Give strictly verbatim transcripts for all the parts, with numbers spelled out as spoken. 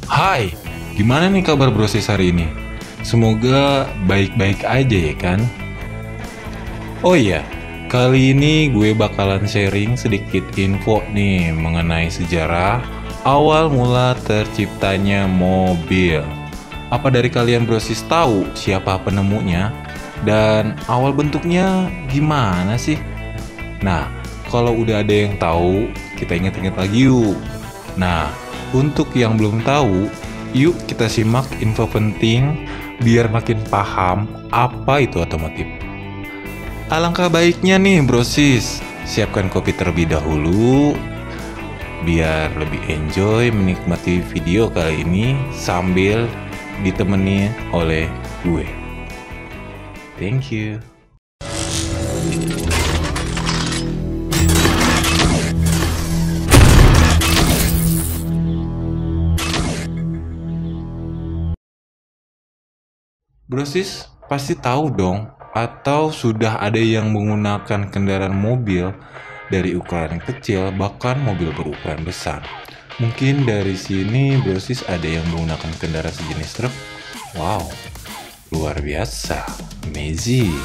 Hai, gimana nih kabar brosis hari ini? Semoga baik-baik aja ya kan? Oh iya, kali ini gue bakalan sharing sedikit info nih mengenai sejarah awal mula terciptanya mobil. Apa dari kalian brosis tahu siapa penemunya? Dan awal bentuknya gimana sih? Nah, kalau udah ada yang tahu, kita ingat-ingat lagi yuk. Nah, untuk yang belum tahu, yuk kita simak info penting biar makin paham apa itu otomotif. Alangkah baiknya nih brosis, siapkan kopi terlebih dahulu biar lebih enjoy menikmati video kali ini sambil ditemani oleh gue. Thank you. Brosis pasti tahu dong, atau sudah ada yang menggunakan kendaraan mobil dari ukuran yang kecil bahkan mobil berukuran besar. Mungkin dari sini brosis ada yang menggunakan kendaraan sejenis truk. Wow, luar biasa, amazing.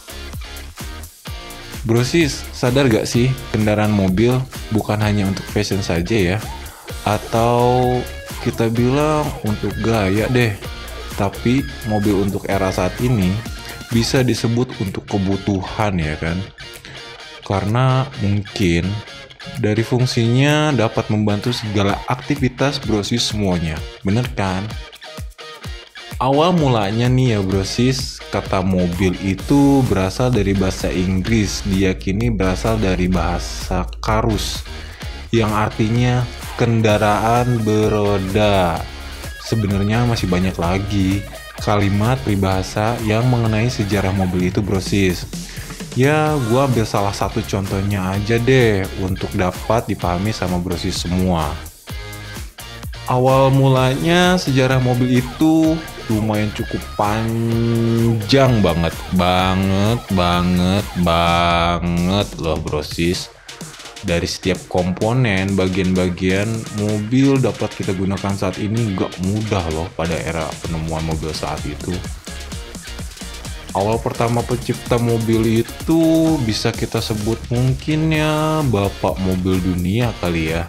Brosis, sadar gak sih kendaraan mobil bukan hanya untuk fashion saja ya? Atau kita bilang untuk gaya deh. Tapi mobil untuk era saat ini bisa disebut untuk kebutuhan ya kan? Karena mungkin dari fungsinya dapat membantu segala aktivitas brosis semuanya. Bener kan? Awal mulanya nih ya brosis, kata mobil itu berasal dari bahasa Inggris, diyakini berasal dari bahasa karus yang artinya kendaraan beroda. Sebenarnya masih banyak lagi kalimat peribahasa yang mengenai sejarah mobil itu brosis. Ya, gua ambil salah satu contohnya aja deh untuk dapat dipahami sama brosis semua. Awal mulanya sejarah mobil itu lumayan cukup panjang banget, banget, banget, banget loh brosis. Dari setiap komponen, bagian-bagian mobil dapat kita gunakan saat ini gak mudah loh pada era penemuan mobil saat itu. Awal pertama pencipta mobil itu bisa kita sebut mungkin ya bapak mobil dunia kali ya.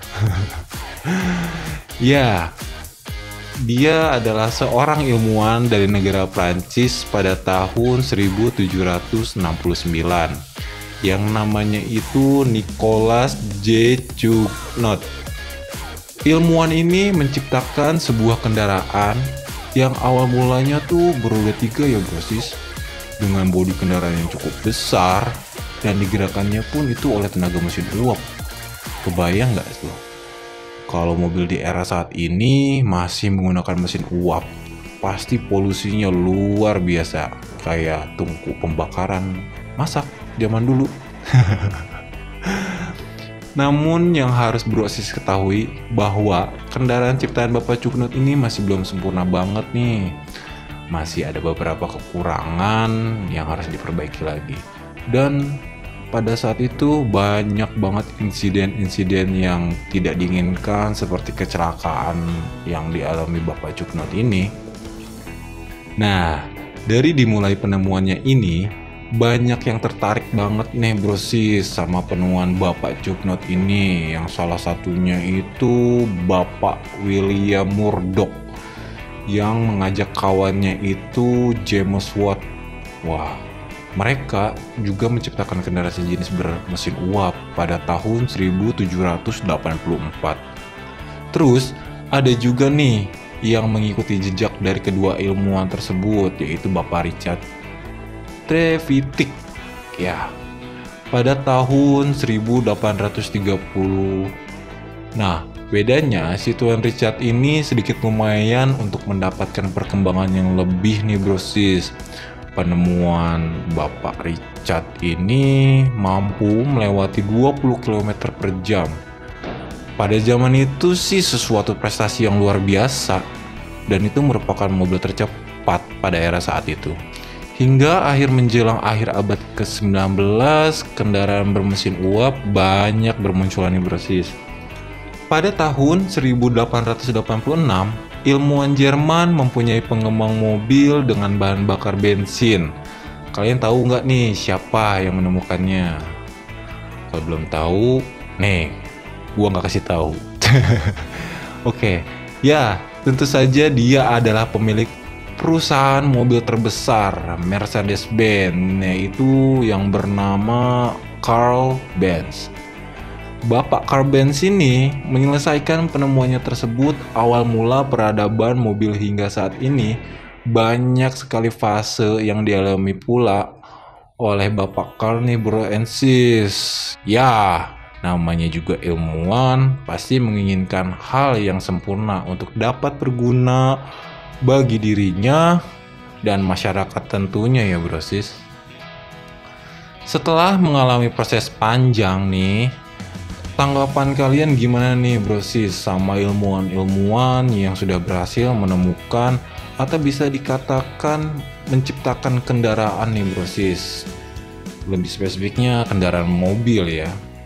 Ya, dia adalah seorang ilmuwan dari negara Prancis pada tahun seribu tujuh ratus enam puluh sembilan. Yang namanya itu Nicolas J. Cugnot. Ilmuwan ini menciptakan sebuah kendaraan yang awal mulanya tuh beroda tiga ya brosis, dengan bodi kendaraan yang cukup besar dan digerakkannya pun itu oleh tenaga mesin uap. Kebayang nggak tuh? Kalau mobil di era saat ini masih menggunakan mesin uap, pasti polusinya luar biasa, kayak tungku pembakaran masak zaman dulu. Namun yang harus brosis ketahui bahwa kendaraan ciptaan Bapak Cugnot ini masih belum sempurna banget nih. Masih ada beberapa kekurangan yang harus diperbaiki lagi. Dan pada saat itu banyak banget insiden-insiden yang tidak diinginkan seperti kecelakaan yang dialami Bapak Cugnot ini. Nah, dari dimulai penemuannya ini, banyak yang tertarik banget nih brosis sama penemuan Bapak Cugnot ini, yang salah satunya itu Bapak William Murdoch yang mengajak kawannya itu James Watt. Wah, mereka juga menciptakan kendaraan sejenis bermesin uap pada tahun seribu tujuh ratus delapan puluh empat. Terus ada juga nih yang mengikuti jejak dari kedua ilmuwan tersebut, yaitu Bapak Richard Trevithick ya, pada tahun seribu delapan ratus tiga puluh. Nah, bedanya si Tuan Richard ini sedikit lumayan untuk mendapatkan perkembangan yang lebih nih brosis. Penemuan Bapak Richard ini mampu melewati dua puluh kilometer per jam. Pada zaman itu sih sesuatu prestasi yang luar biasa, dan itu merupakan mobil tercepat pada era saat itu. Hingga akhir menjelang akhir abad ke sembilan belas, kendaraan bermesin uap banyak bermunculan nih brosis. Pada tahun seribu delapan ratus delapan puluh enam, ilmuwan Jerman mempunyai pengembang mobil dengan bahan bakar bensin. Kalian tahu nggak nih siapa yang menemukannya? Kalau belum tahu, nih, gua nggak kasih tahu. Oke, ya tentu saja dia adalah pemilik perusahaan mobil terbesar Mercedes-Benz, yaitu yang bernama Carl Benz. Bapak Carl Benz ini menyelesaikan penemuannya tersebut. Awal mula peradaban mobil hingga saat ini banyak sekali fase yang dialami pula oleh Bapak Carl nih bro and sis. Ya, namanya juga ilmuwan pasti menginginkan hal yang sempurna untuk dapat berguna bagi dirinya dan masyarakat tentunya ya bro sis. Setelah mengalami proses panjang nih, tanggapan kalian gimana nih bro sis sama ilmuwan-ilmuwan yang sudah berhasil menemukan atau bisa dikatakan menciptakan kendaraan nih bro sis? Lebih spesifiknya kendaraan mobil ya.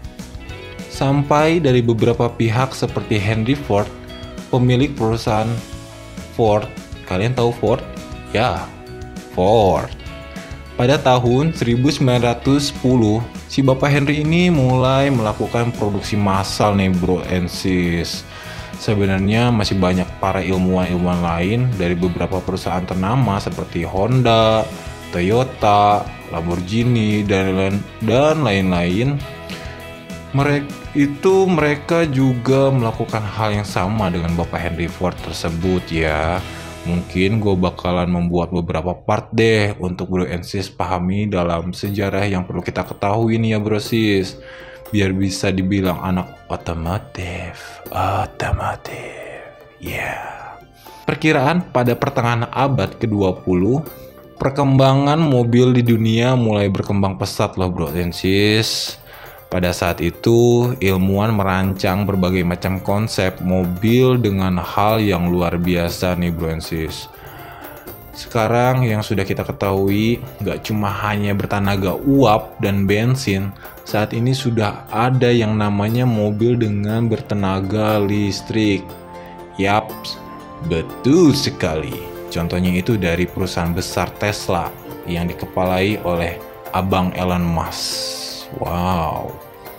Sampai dari beberapa pihak seperti Henry Ford, pemilik perusahaan Ford. Kalian tahu Ford? Ya, Ford. Pada tahun seribu sembilan ratus sepuluh, si Bapak Henry ini mulai melakukan produksi massal nih bro and sis. Sebenarnya masih banyak para ilmuwan-ilmuwan lain dari beberapa perusahaan ternama seperti Honda, Toyota, Lamborghini, dan lain dan lain-lain. Mereka itu mereka juga melakukan hal yang sama dengan Bapak Henry Ford tersebut ya. Mungkin gue bakalan membuat beberapa part deh untuk bro and sis pahami dalam sejarah yang perlu kita ketahui nih ya bro sis, biar bisa dibilang anak otomotif. Otomotif ya yeah. Perkiraan pada pertengahan abad ke dua puluh, perkembangan mobil di dunia mulai berkembang pesat loh bro and sis. Pada saat itu, ilmuwan merancang berbagai macam konsep mobil dengan hal yang luar biasa nih bro and sis. Sekarang yang sudah kita ketahui, gak cuma hanya bertenaga uap dan bensin, saat ini sudah ada yang namanya mobil dengan bertenaga listrik. Yaps, betul sekali. Contohnya itu dari perusahaan besar Tesla yang dikepalai oleh Abang Elon Musk. Wow,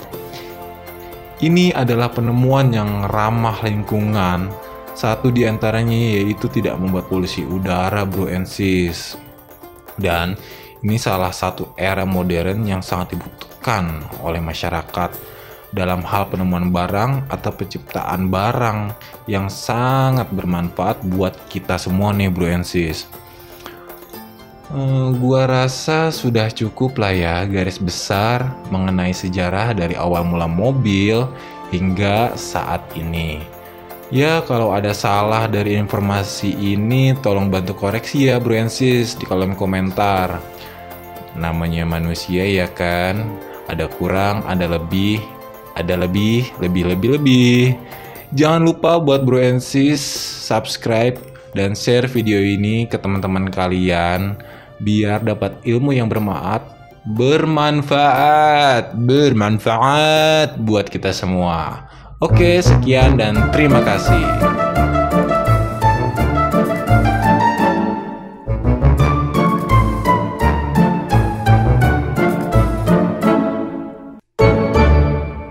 ini adalah penemuan yang ramah lingkungan. Satu di antaranya yaitu tidak membuat polusi udara bro and sis. Dan ini salah satu era modern yang sangat dibutuhkan oleh masyarakat dalam hal penemuan barang atau penciptaan barang yang sangat bermanfaat buat kita semua nih bro and sis. Uh, gua rasa sudah cukup lah ya garis besar mengenai sejarah dari awal mula mobil hingga saat ini. Ya kalau ada salah dari informasi ini tolong bantu koreksi ya bro and sis di kolom komentar. Namanya manusia ya kan, ada kurang, ada lebih, ada lebih, lebih, lebih, lebih. Jangan lupa buat bro and sis subscribe dan share video ini ke teman-teman kalian biar dapat ilmu yang bermanfaat, bermanfaat, bermanfaat buat kita semua. Oke, sekian dan terima kasih.